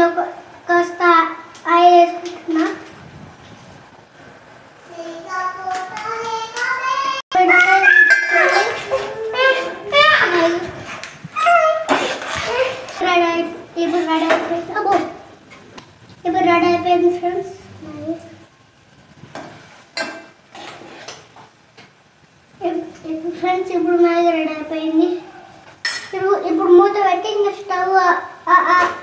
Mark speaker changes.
Speaker 1: ఇందులో కాస్త ఆయిల్ వేసుకుంటున్నా. ఇప్పుడు రెడీ అయిపోయింది ఫ్రెండ్స్. ఇప్పుడు మ్యాగీ రెడీ అయిపోయింది. ఇప్పుడు మూత పెట్టి ఇంకా స్టవ్